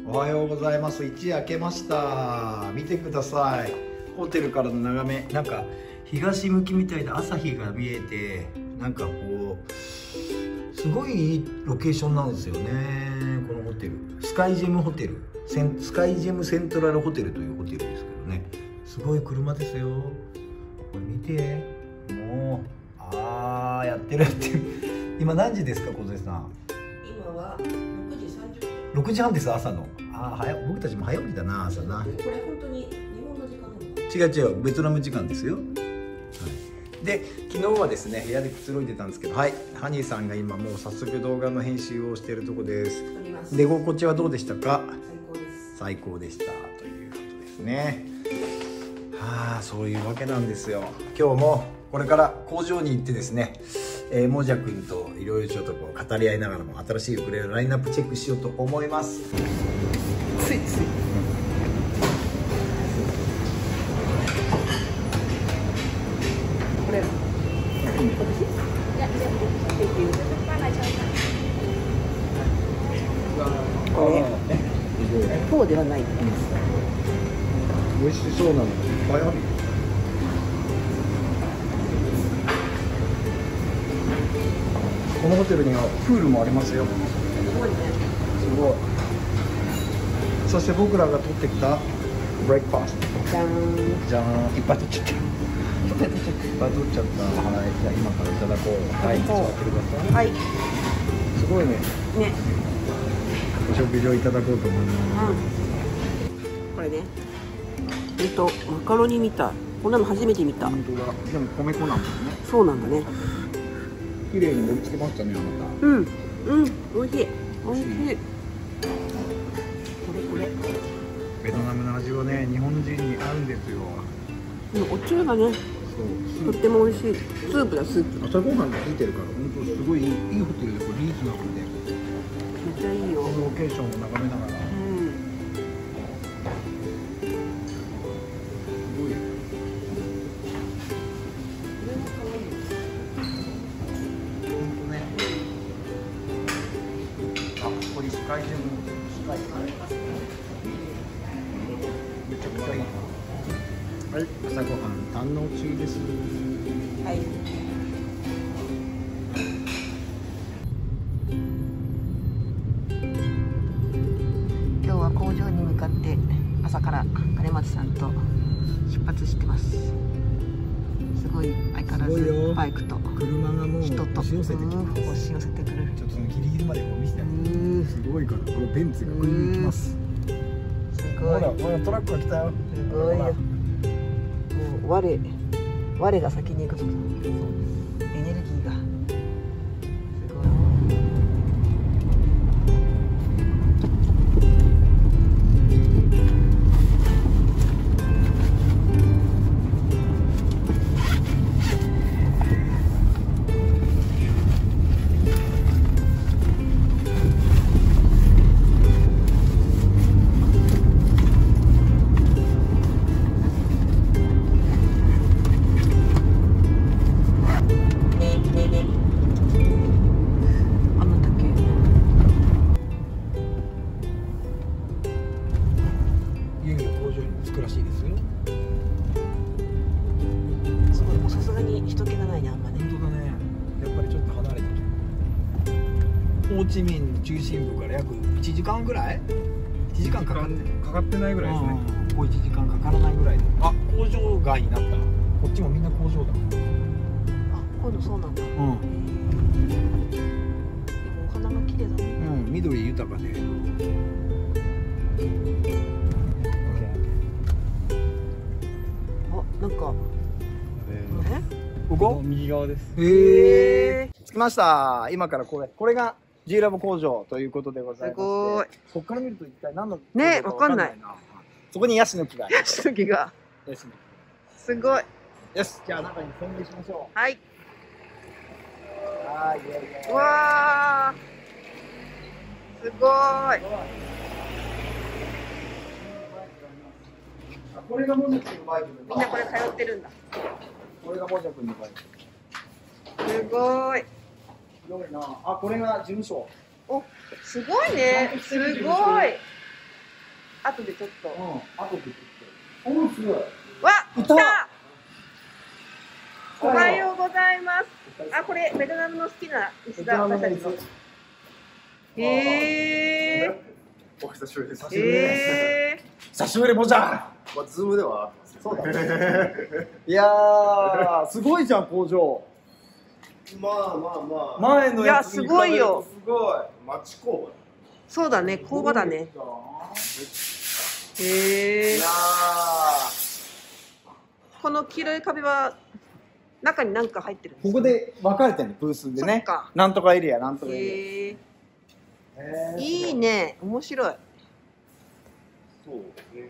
おはようございます。一夜明けました。見てください。ホテルからの眺め、なんか東向きみたいで朝日が見えて、なんかこうすごいいいロケーションなんですよね。このホテル、スカイジェムホテル、スカイジェムセントラルホテルというホテルですけどね。すごい車ですよ。これ見て、もうやってる。今何時ですか、小瀬さん？ 今は6時30分。 6時半です、朝の。僕たちも早起きだな、朝な。 これ本当に日本の時間なの？ 違う、ベトナム時間ですよ。はい、で、昨日はですね、部屋でくつろいでたんですけど、はい、ハニーさんが今もう早速動画の編集をしているところです。寝心地はどうでしたか？ 最高です。 最高でしたということですね。そういうわけなんですよ。今日もこれから工場に行ってですね、もじゃくんといろいろちょっとこう語り合いながらも新しいウクレレのラインナップチェックしようと思います。ついこれそうではない。 美味しそうなのいっぱいある。このホテルにはプールもありますよ。 すごいね。 すごい。そして僕らが取ってきたブレックファースト。 じゃーん。 じゃーん。いっぱい取っちゃった。いっぱい取っちゃった。はい、じゃあ今からいただこう。はい、座ってください。 はい。 すごいね。 ね。 お食事をいただこうと思います。 これね。マカロニみたい。こんなの初めて見た。 本当だ。でも米粉なんだよね。 そうなんだね。 綺麗に盛り付けましたね、あなた。 美味しい。美味しい。これ。 ベトナムの味はね、日本人に合うんですよ。 おつゆがね、とっても美味しい。スープだ、スープ。 朝ごはんがついてるから、本当すごいいいホテルで、これリーズナブルで。 めっちゃいいよ。 このロケーションを眺めながら。めちゃくちゃいい。はい、朝ごはん堪能中です。 はい。今日は工場に向かって朝から金松さんと出発してます。すごい相変わらずバイクと車がもう人と押し寄せてきます。 押し寄せてくる。 ちょっとそのギリギリまでこう見せてあげて。すごいから、これベンツがこれに行きます。 すごい。 ほらトラックが来たよ。 すごいよ。もう我が先に行くぞ。エネルギーがすごい。ホーチミン中心部から約1時間ぐらい？1時間かかってないぐらいですね。こう1時間かからないぐらいで。工場街になった。こっちもみんな工場だ。今度そうなんだ。でもお花が綺麗だね。緑豊かで。なんかここ右側です。 着きました。今からこれが G ラボ工場ということでございまして、 すごい。 ここから見ると一体何のね、わかんない。 そこにヤシの木がある。 ヤシの木が。すごい。 よし、じゃあ中に潜入しましょう。 はい。 うわー。すごい。 これがもじゃくんのバイク。 みんなこれ通ってるんだ。 これがもじゃくんのバイク。 すごい。 広いな。これが事務所。 お、すごいね。すごい。 後でちょっと。 あとでちょっと。お、すごい。 わ、 い来た。おはようございます。あ、これベトナムの好きな石田私たちの。 お久しぶりです。 久しぶりもじゃん。 まあ、ズームではそうだね。いやー、すごいじゃん、工場。 まあまあまあ。 前のやつに比べるとすごいよ。 すごい。町工場。 そうだね、工場だね。 いやこの黄色い壁は中に何か入ってるんですか。 ここで分かれてるの、ブースでね。 そっか。 なんとかエリア、なんとかエリア。 いいね、面白い。 そうですね。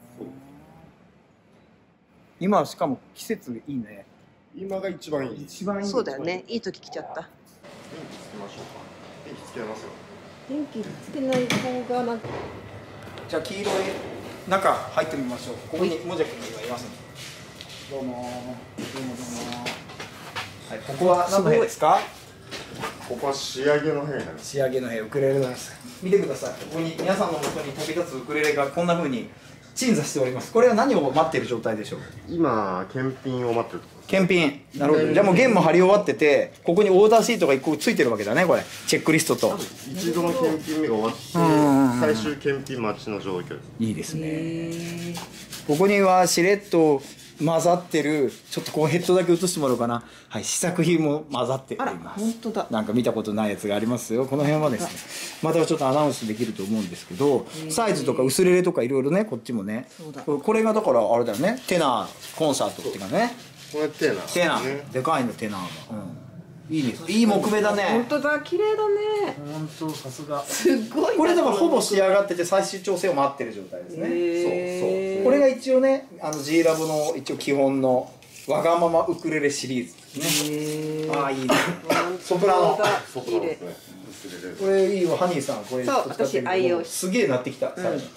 今しかも季節いいね。 今が一番いい。 一番いい。 そうだよね、いい時来ちゃった。 電気つけましょうか。電気つけますよ。 電気つけない方がなんか。 じゃあ黄色い中入ってみましょう。ここにもじゃくんがいますね。どうもどうもどうも。はい、ここは何の部屋ですか？ ここは仕上げの部屋になります。 仕上げの部屋、ウクレレです。見てください。ここに皆さんの元に飛び立つウクレレがこんな風に鎮座しております。これは何を待っている状態でしょう？ 今検品を待ってるところです。 検品。なるほど。じゃあもう弦も張り終わってて、ここにオーダーシートが1個ついてるわけだね、これ。チェックリストと。 一度の検品目が終わって最終検品待ちの状況です。 いいですね。ここにはしれっと混ざってる、ちょっとこうヘッドだけ映してもらおうかな。はい、試作品も混ざっております。 本当だ。 なんか見たことないやつがありますよ。この辺はですね、またちょっとアナウンスできると思うんですけど、サイズとか薄れれとかいろいろね、こっちもね。これがだからあれだよね、テナーコンサートっていうかね。 これテナー。 テナー、でかいのテナーが。いいね、いい木目だね。 本当だ、綺麗だね。 本当さすが。 すごい。 これだからほぼ仕上がってて最終調整を待ってる状態ですね。そう。これが一応ね、G ラボの一応基本のわがままウクレレシリーズですね。ああ、いいね。ソプラノ。 綺麗。 これいいわ、ハニーさん。これそう、私愛用。 すげえなってきた。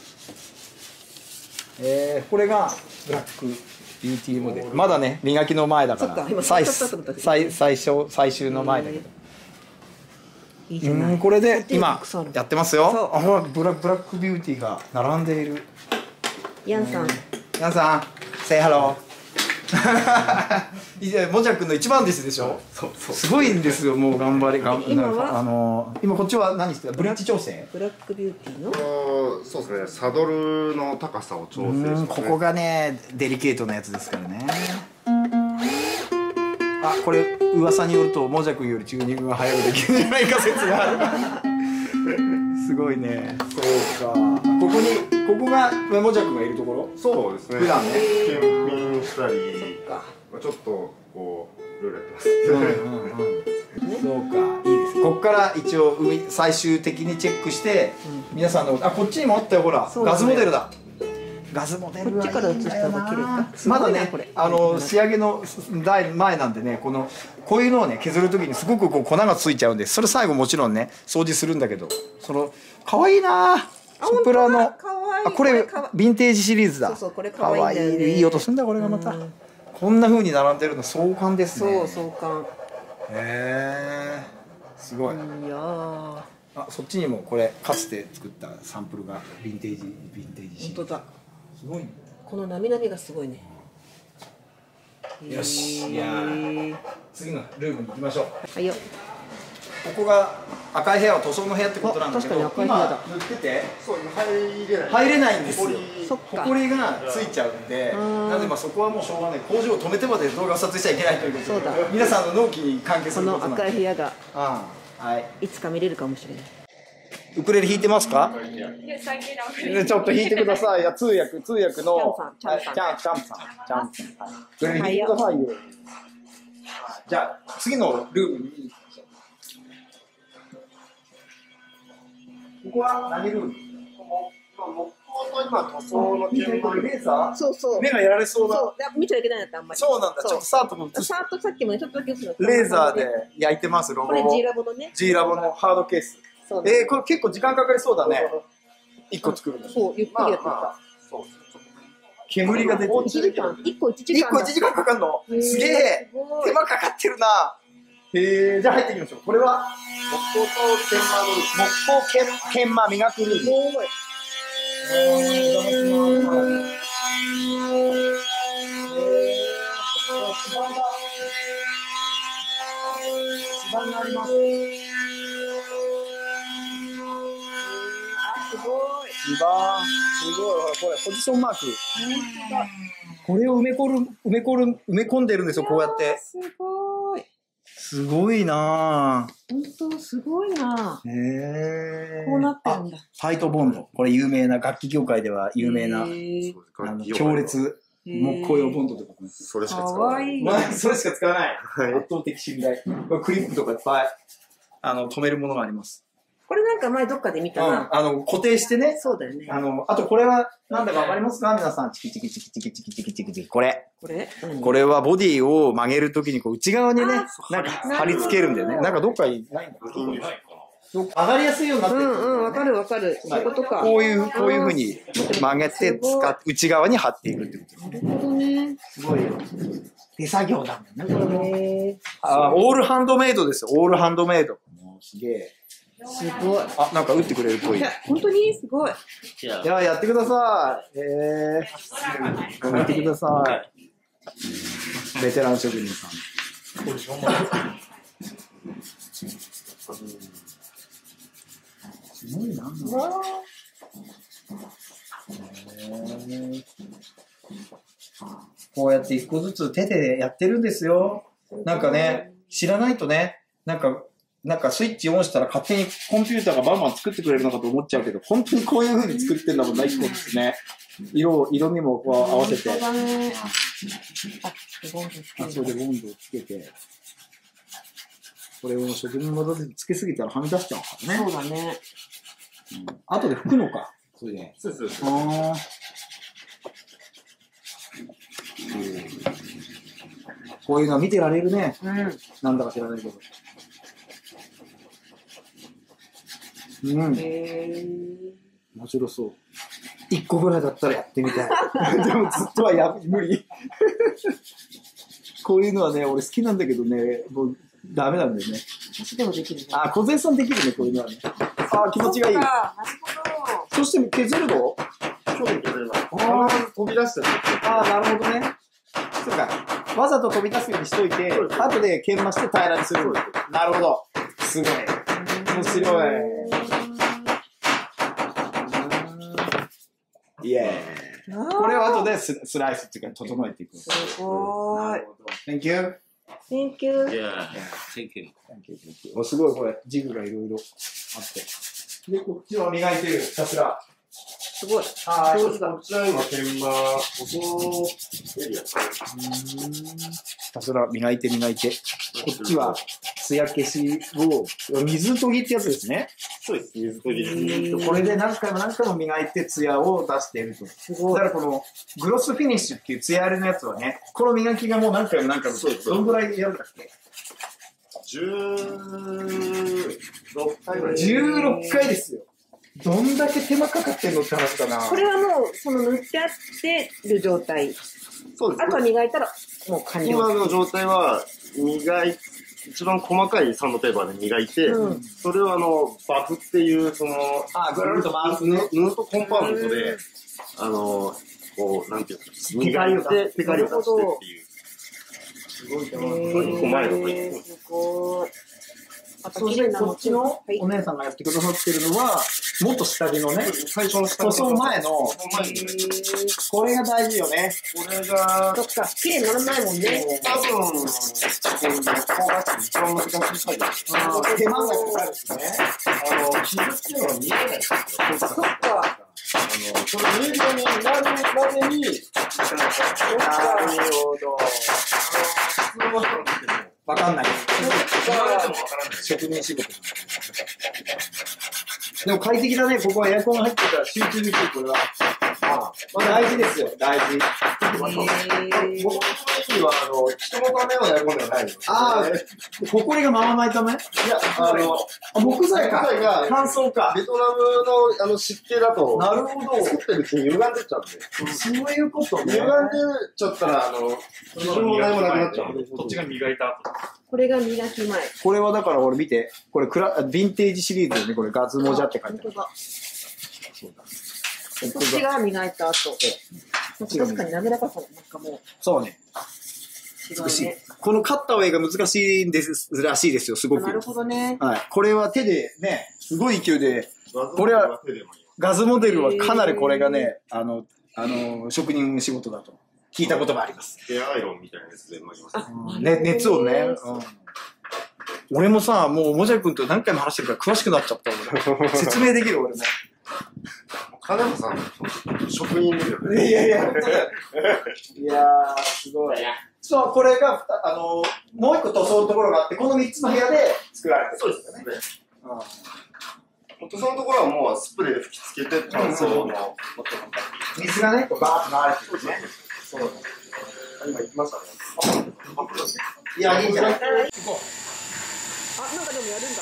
これがブラックビューティーモデル。まだね、磨きの前だから。最終の前だけど。 いいじゃない。 これで今やってますよ。あ、ほらブラックビューティーが並んでいる。 ヤンさん。 ヤンさん、say hello。もじゃくんの一番弟子でしょ。すごいんですよ、もう頑張り今こっちは何してる？ブリッジ調整？ ブラックビューティーの？ そうですね。サドルの高さを調整して。 ここがね、デリケートなやつですからね。あ、これ噂によるともじゃくんよりチューニングが早くできるんじゃないか説がある。すごいね。そうか。ここがもじゃくんがいるところ？ そうですね。 普段ね。 検品したり、ちょっとこういろいろやってます。 そうか、いいです。ここから一応最終的にチェックして皆さんのこっちにもあったよ、ほらガズモデルだ。ガズモデルはいいんだよな。こっちから映した方が綺麗か。まだね、仕上げの前なんでね、こういうのをね削るときにすごくこう粉がついちゃうんで、それ最後もちろんね掃除するんだけど、可愛いな。ソプラノ。これヴィンテージシリーズだ。 そう、これ可愛いんだよね。 いい音すんだこれがまた。こんな風に並んでるの壮観ですね。 そう、壮観。 へえ、すごい。 いやそっちにもこれかつて作ったサンプルがヴィンテージシリーズ。 本当だ。 すごいね。 このなみなみがすごいね。 よし、いや次のルームに行きましょう。 はいよ。 ここが赤い部屋は塗装の部屋ってことなんだけど、 確かに赤い部屋だ。 今塗っててそう入れないんですよ。 そっか。 ほこりがついちゃうんで、なのでそこはもうしょうがない。工場を止めてまで動画を撮影しちゃいけないということで、 そうだ。 皆さんの納期に関係すこのることなんで。 赤い部屋がいつか見れるかもしれない。 ウクレレ弾いてますか？ちょっと弾いてください。通訳のチャンさん。 ウクレレ弾いてくださいよ。じゃあ次のルームに行きましょう。ここは何ルーム？ 今塗装の鍵盤レーザー？ そう。 目がやられそうな。 そう、見ちゃいけないんだってあんまり。 そうなんだ。ちょっとサートも映して。 さっきもねちょっとだけ映すの。 レーザーで焼いてますロゴを。 これ G ラボのね。 G ラボのハードケース。これ結構時間かかりそうだね。1個作るの。 そう、ゆっくりやってた。 煙が出て 1時間。1個1時間。 1個1時間かかるの？すげえ。手間かかってるな。じゃあ入っていきましょう。これは木工研磨磨くルーム。 芝になります。 すごい。 すごい。これポジションマーク。これを埋め込んでるんですよ、こうやって。 すごい。 すごいなぁ。 本当すごいな。こうなってるんだ。 ファイトボンド。これ有名な、楽器業界では有名な、強烈木工用ボンドってことです。 それしか使わない。 まあ、それしか使わない。圧倒的信頼。クリップとかいっぱい、止めるものがあります。 これなんか前どっかで見たな。 固定してね。 そうだよね。 あとこれは、なんだかわかりますか皆さん。チキチキチキチキチキチキチキチキ。これ。これはボディを曲げるときにこう内側にね、なんか貼り付けるんだよね。なんかどっかにないんだ。上がりやすいようになってる。 わかるわかる。そういうことか。 こういうふうに曲げて内側に貼っていくってこと。 なるほどね。 すごいよ。手作業なんだよね。オールハンドメイドですよ。オールハンドメイド。もうすげえ。 すごい。 なんか打ってくれるっぽい。 本当にすごい。 じゃあやってください。やってください。ベテラン職人さん。すごいな。こうやって一個ずつ手でやってるんですよ。なんかね、知らないとね、なんかスイッチオンしたら勝手にコンピューターがバンバン作ってくれるのかと思っちゃうけど、本当にこういう風に作ってるのもない一個ですね。色味もこう合わせて。それでボンドをつけて。これを職人技でつけすぎたらはみ出しちゃうからね。 そうだね。 後で拭くのか。それで。 そうです。 こういうのは見てられるね。なんだか知らないけど。面白そう。1個ぐらいだったらやってみたい。でもずっとは無理。こういうのはね、俺好きなんだけどね、もうダメなんだよね。 私でもできるね。 小杉さんできるね、こういうのはね。気持ちがいい。 なるほど。 そして削るの？ そうです、削るの。飛び出してる。 なるほどね。そうか。わざと飛び出すようにしといて、後で研磨して平らにする。なるほど。すごい。面白い。イエーイ。これを後でスライスっていうか整えていく。 すごい。 Thank you. Thank you. Yeah. Thank you. すごいこれ、ジグがいろいろあって。で、こっちは磨いてる、ひたすら。 すごい。 こちら今、研磨、エリア。 ひたすら磨いて。こっちは、艶消しを、水研ぎってやつですね。 そうです、水研ぎです。 これで何回も磨いて艶を出していると。だからこの、グロスフィニッシュっていう艶ありのやつはね、この磨きがもう何回も、どんぐらいやるんだっけ ？16回ぐらい。 16回ですよ。どんだけ手間かかってんのって話かな。 これはもう、塗ってあってる状態。 そうです。 あとは磨いたら、もう完了。 今の状態は、一番細かいサンドペーパーで磨いて、それをバフっていう、 ぐるると回す布とコンパウンドで、こう、なんていうんですか、磨いて、テカリを出してっていう。すごい手間。1個前の方に。 すごい。 そしてこっちのお姉さんがやってくださってるのは、もっと下着のね、 最初の塗装前の、これが大事よね。 これが、 そっか、綺麗にならないもんね。 多分、こういう工学一番難しい作業。 手間がかかるしね。 傷っていうのは見えないですよ。 そっか。 その見えるようになるまでに、 なるほど。わかんない。職人仕事。でも快適だね。ここはエアコンが入ってたら集中できる、これは。大事ですよ、大事。 僕の時は、人のためのエアコンではないの。 ほこりが回らないため？いや、木材が乾燥か。 ベトナムの湿気だと、 なるほど。 作ってるうちに歪んでっちゃうんで。 そういうことね。 歪んでっちゃったら、基準も何もなくなっちゃうんで。 こっちが磨いた後。 これが磨き前。 これはだから俺見て、これヴィンテージシリーズでね、これガズモジャって書いてある。そうだ。 そっちが磨いた後。確かに滑らかさなんかもう。 そうね。 美しい。 このカッターウェイが難しいんですらしいですよ、すごく。 なるほどね。 はい。これは手でね、すごい勢いで、これはガズモデルはかなりこれがね、職人の仕事だと聞いたことがあります。 ヘアアイロンみたいなやつで巻きます。 熱をね。俺もさ、もうもじゃくんと何回も話してるから詳しくなっちゃった俺。説明できる俺も。 金山さん、職人ですよね。 いやいや、本当だよ。いやー、すごい。そう、これが、もう一個塗装のところがあって、この3つの部屋で作られてる。 そうですよね。塗装のところはもうスプレーで吹きつけて、乾燥の、 水がね、バーッと流れてるね。そうだね。 今行きましたね。 いや、いいんじゃない？ あ、なんかでもやるんだ。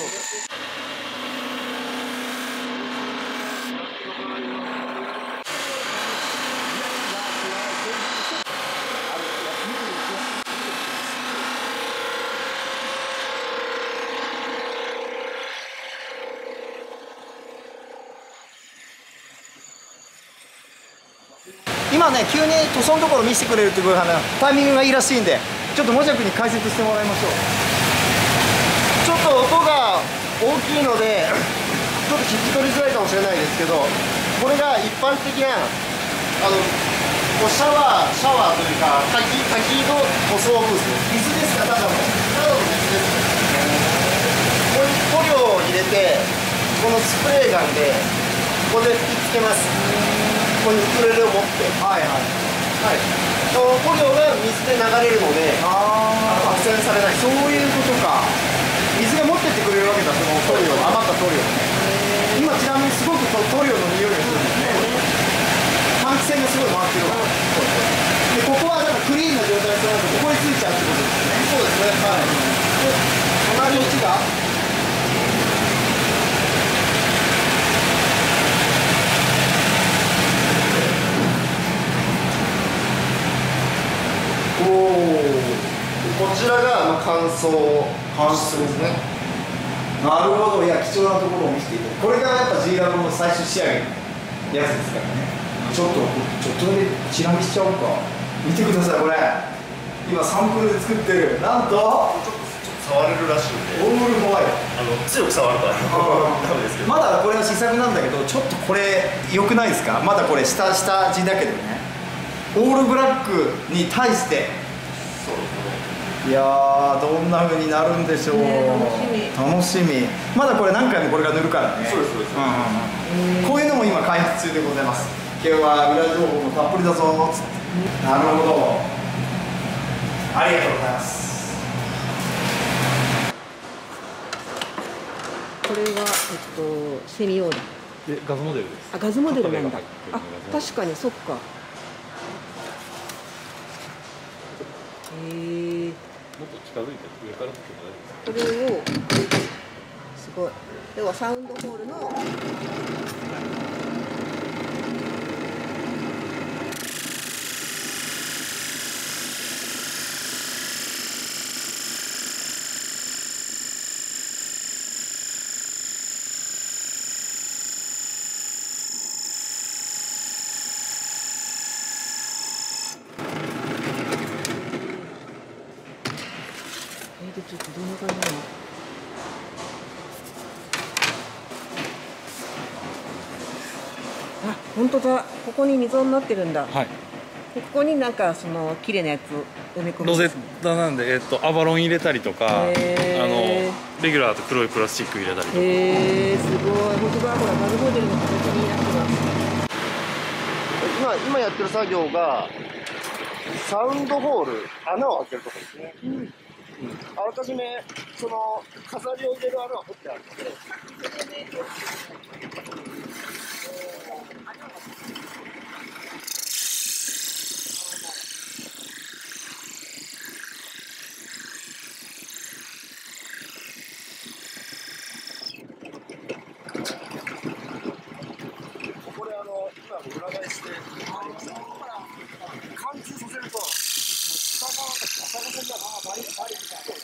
今ね、急に塗装のところ見せてくれるっていうタイミングがいいらしいんで、ちょっともじゃくんに解説してもらいましょう。ちょっと音が大きいので、ちょっと聞き取りづらいかもしれないですけど、これが一般的なシャワーというか滝の塗装ブースです。水ですか？ただの水です。ここに塗料を入れて、このスプレーガンでここで吹きつけます。ここにウクレレを持って、はい、その塗料が水で流れるので、発生されない。そういうことか。水が持ってってくれるわけだ、その塗料、余った塗料ね。今ちなみにすごく塗料の匂いがするんですね。換気扇がすごい回ってるわけで、ここはだからクリーンな状態となるとここについちゃうってことですね。そうですね。はい。で、隣の位置がこちらが乾燥ですね。 なるほど。いや、貴重なところを見せていただいて、これがやっぱ G ラボの最終仕上げのやつですからね。ちょっとだけチラ見しちゃおうか。見てください、これ今サンプルで作ってる、なんとちょっと触れるらしいんで、 オールホワイト、 強く触るとダメですけど、 まだこれは試作なんだけど、ちょっとこれ良くないですか？まだこれ下地だけどね、オールブラックに対して。 そうですね。 いやー、どんな風になるんでしょう。楽しみ。まだこれ何回もこれが塗るからね。 そうです。 こういうのも今開発中でございます。今日は裏情報もたっぷりだぞーっつって。なるほど。ありがとうございます。 これはセミオーダー。 ガズモデルです。 あ、ガズモデルなんだ。あ、確かにそっか。 もっと近づいて上からこれをすごい。要はサウンドホールのちょっとどんな感じなの？あ、本当だ。ここに溝になってるんだ。 はい。 ここになんかその綺麗なやつを埋め込む。 ロゼッタなんで、アバロン入れたりとか、レギュラーと黒いプラスチック入れたりとか。 すごい。本当だ。ほらガズモデルの形になってます。 今やってる作業がサウンドホール、穴を開けるところですね。あらかじめその飾りを入れる穴を掘ってあるので。これ今裏返して貫通させると下が下が線がバリみたいな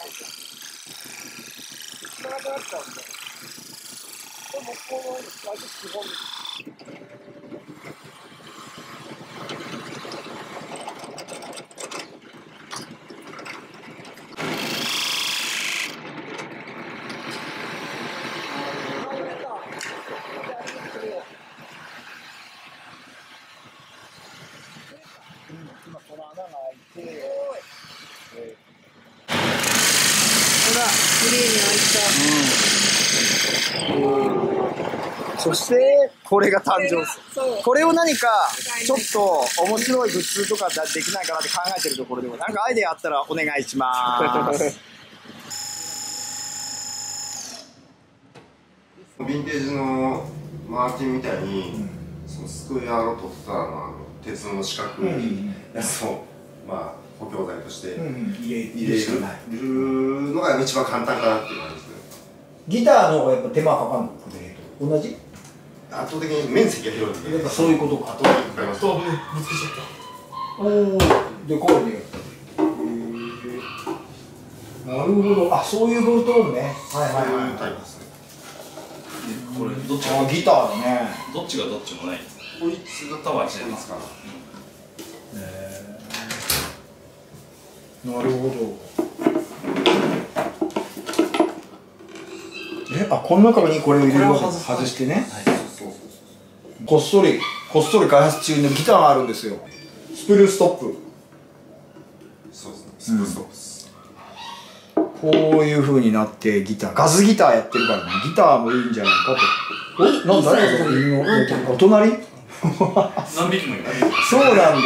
下がなくなっちゃうんで、でもこの最初基本です。 そしてこれが誕生する。これを何かちょっと面白いグッズとかできないかなって考えてるところでも、なんかアイデアあったらお願いします。 ヴィンテージのマーキンみたいに、そのスクエアロットとか鉄の四角いやつを、まあ補強材として入れるのが一番簡単かなっていう感じですね。 ギターの方がやっぱ手間かかるの？同じ？ 圧倒的に面積が広いんで。 やっぱそういうことか。 ストーブぶつけちゃった。 おお、でこうね。なるほど。あ、そういうボルトーンね。はいはいはい。タイプですね。 これどっちがギターだね。 どっちがどっちもない。 こいつがタワーしてますか。 なるほど。あ、この中にこれを入れるわけです。外してね。こっそり開発中のギターがあるんですよ。スプルーストップ。 そうですね。スプルーストップです。 こういう風になってギター、ガズギターやってるからね、ギターもいいんじゃないかと。なんだね、お隣？ 何匹もいる。 そうなんだ。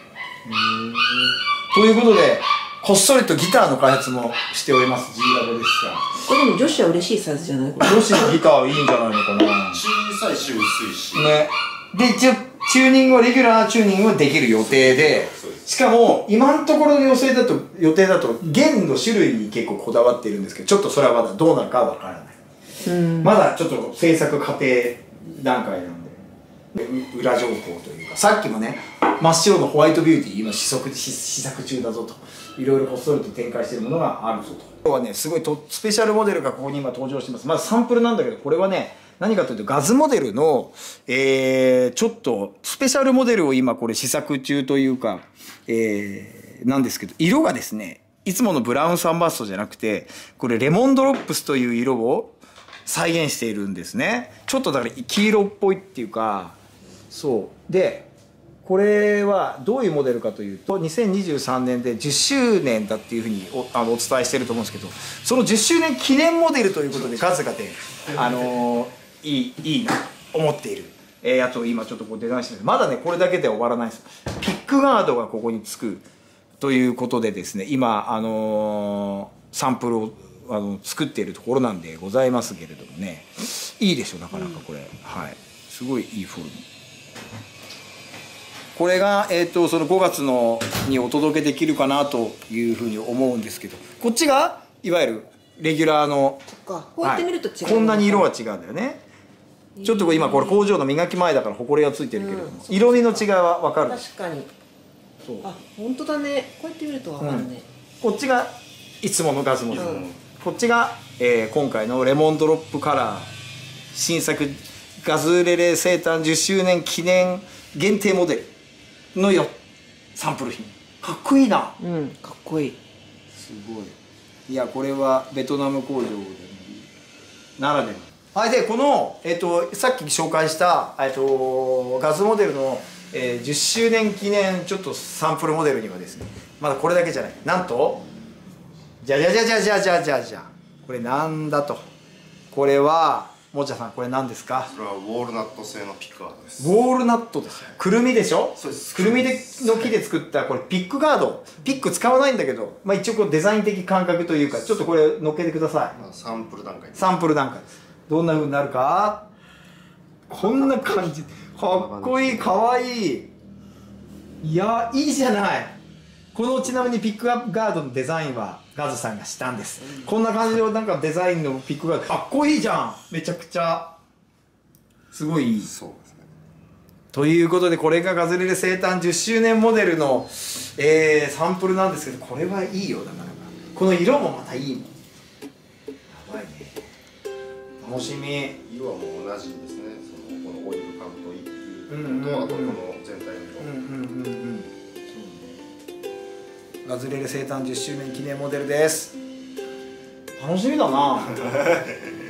ということで、こっそりとギターの開発もしております G ラボですが。 これでも女子は嬉しいサイズじゃない？ 女子のギターはいいんじゃないのかな。 小さいし薄いし。 ね。で、一応チューニングはレギュラーチューニングはできる予定で、しかも今のところの予定だと弦の種類に結構こだわっているんですけど、ちょっとそれはまだどうなるかはわからない。まだちょっと制作過程段階なんで、裏情報というか、さっきもね、真っ白のホワイトビューティー今試作中だぞと、いろいろこっそりと展開しているものがあるぞと。今日はね、すごいスペシャルモデルがここに今登場してます。まずサンプルなんだけど、これはね、何かというとガズモデルの、ちょっとスペシャルモデルを今これ試作中というか、なんですけど、色がですね、いつものブラウンサンバーストじゃなくて、これレモンドロップスという色を再現しているんですね。ちょっとだから黄色っぽいっていうか、そう。で、これはどういうモデルかというと、2023年で10周年だっていうふうにお伝えしてると思うんですけど、その10周年記念モデルということでガズがね、いいなと思っているやつを今ちょっとこうデザインしてる。まだね、これだけでは終わらないです。ピックガードがここにつくということでですね、今、サンプルを作っているところなんでございますけれどもね、いいでしょ、なかなかこれ。はい。すごいいいフォルム。これが、その5月にお届けできるかなというふうに思うんですけど、こっちがいわゆるレギュラーの、 こうやって見ると違う、 こんなに色が違うんだよね。ちょっと今これ工場の磨き前だからホコリがついてるけれども、色味の違いは分かる。 確かに。 そう。 あ、本当だね。こうやって見ると分かるね。 こっちがいつものガズモデル、こっちが、今回のレモンドロップカラー新作ガズレレ生誕10周年記念限定モデルのサンプル品。かっこいいな。 うん、かっこいい。 すごい。いや、これはベトナム工場でならでは。はい、でこの、さっき紹介した、ガズモデルの、10周年記念ちょっとサンプルモデルにはですね、まだこれだけじゃない、なんとじゃこれなんだと、これはもちゃさん、これ何ですか？ それはウォールナット製のピックガードです。 ウォールナットですよ。くるみでしょ？ そうです。 くるみの木で作ったこれピックガード。ピック使わないんだけど、まあ一応こうデザイン的感覚というか、ちょっとこれ乗っけてください。 サンプル段階。 サンプル段階。どんな風になるか。こんな感じ。かっこいい、かわいい。いや、いいじゃない。このちなみにピックアップガードのデザインはガズさんがしたんです。こんな感じのなんかデザインのピックガード、かっこいいじゃん。めちゃくちゃすごいいい。 そうですね。 ということで、これがガズレレ生誕10周年モデルの、サンプルなんですけど、これはいいよ、なかなか。この色もまたいいもん。やばいね。楽しみ。 色はもう同じですね。このオイル感と一風と、あとこの全体の色。 ガズレレ生誕10周年記念モデルです。楽しみだな。